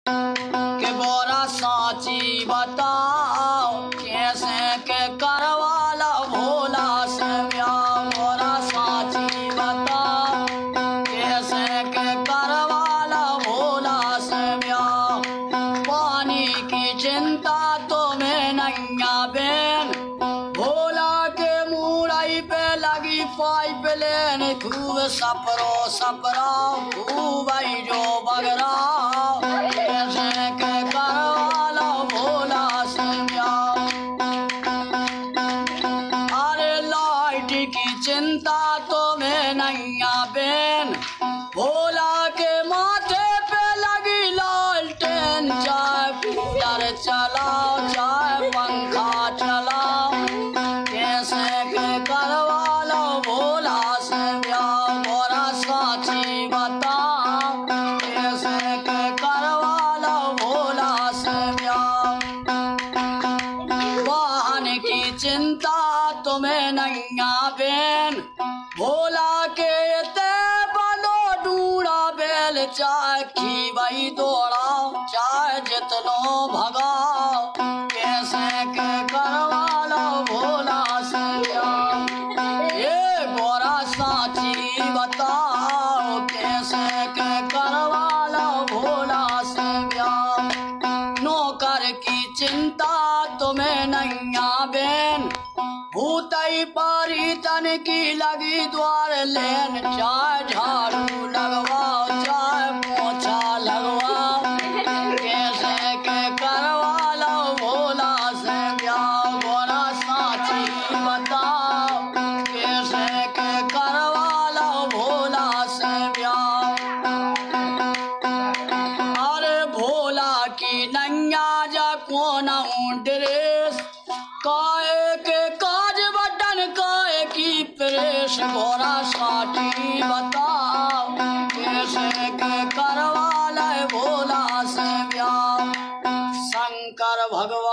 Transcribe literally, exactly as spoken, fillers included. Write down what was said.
के बोरा साची बताओ कैसे के करवाला भोला से ब्याह। बोरा साची बताओ कैसे के करवाला भोला से ब्याह। पानी की चिंता तुम्हें नैया बेन, भोला के मुड़ाई पे लगी पाइप लेन। खूब सपरो सपराओ खूब आई जो बगराओ कैसे के करवाला भोला से ब्याह। अरे लाइट की चिंता तुम्हें नैया बेन, भोला के माथे पे लगी लालटेन। चाहे कूलर चलाओ चाहे पंखा चलाओ कैसे के करवालो भोला से ब्याह। बोरा साची बताओ कैसे के करवालो भोला से ब्याह। वाहन की चिंता तुम्हें नैया बेन, भोला के ते बलो डूड़ा बेल। चाहे की वही दौड़ाओ चाहे जितनो भगाओ कैसे के करवालो भोला से ब्याह। ये बोरा साची बताओ कैसे के करवालो भोला से ब्याह। नौकर की चिंता तुम्हें नैया बेन, भूतई पारी तन की लगी द्वार लेन। चाहे झाड़ू लगवाओ चाहे पोछा लगवाओ कैसे के करवालो भोला से ब्याह। बोरा साची बताओ कैसे के करवालो भोला से ब्याह। अरे भोला की नैया जा कोना ड्रेस, काए के काज बटन काए की प्रेस। बोरा साची बताओ कैसे के करवाले भोला से ब्याह। शंकर भगवान